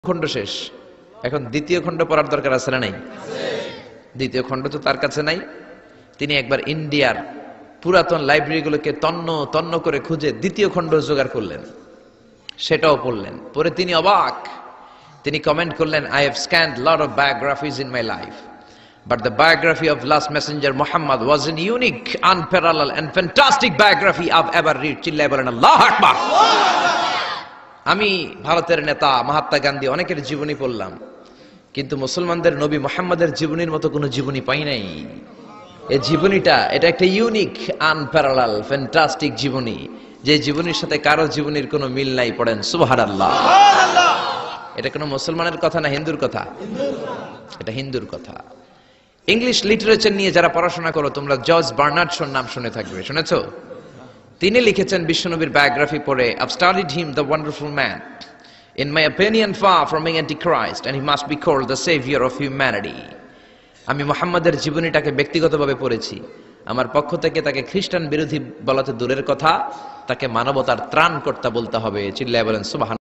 খণ্ড শেষ, এখন দ্বিতীয় খণ্ড পড়ার দরকার আছে না নাই? দ্বিতীয় খণ্ড তো তার কাছে নাই। তিনি একবার ইন্ডিয়ার পুরাতন লাইব্রেরিগুলোকে তন্ন তন্ন করে খুঁজে দ্বিতীয় খণ্ড জোগাড় করলেন, সেটাও পড়লেন। পরে তিনি অবাক, তিনি কমেন্ট করলেন, I have scanned lot of biographies in my life, but the biography of last messenger Muhammad was an unique, unparalleled and fantastic biography I've ever read. চিল্লায় বলেন আল্লাহু আকবার। আমি ভারতের নেতা মহাত্মা গান্ধী অনেকের জীবনী পড়লাম, কিন্তু মুসলমানদের নবী মুহাম্মাদের জীবনীর মতো কোনো জীবনী পাই নাই। এই জীবনীটা, এটা একটা ইউনিক, আনপ্যারালাল, ফ্যান্টাস্টিক জীবনী, যে জীবনীর সাথে কারো জীবনীর কোনো মিল নাই। পড়েন সুবহানাল্লাহ। এটা কোনো মুসলমানের কথা না হিন্দুর কথা? এটা হিন্দুর কথা। ইংলিশ লিটারেচার নিয়ে যারা পড়াশোনা করো তোমরা জর্জ বার্নার্ড শোর নাম শুনে থাকবে, শুনেছো? তিনি লিখেছেন বিশ্বনবীর বায়োগ্রাফি পড়ে, I've studied him, the wonderful man. In my opinion, far from being antichrist, and he must be called the savior of humanity. আমি মুহাম্মাদের জীবনীটাকে ব্যক্তিগতভাবে পড়েছি। আমার পক্ষ থেকে তাকে খ্রিস্টান বিরোধী বলাতে দূরের কথা, তাকে মানবতার ত্রাণকর্তা বলতে হবে। চিল্লায় বলেন সুবহান।